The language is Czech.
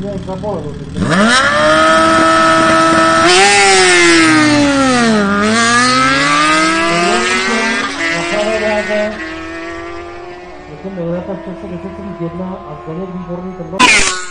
mě zabolelo. Je to nejlépe v čase 10,1 a zde je výborný ten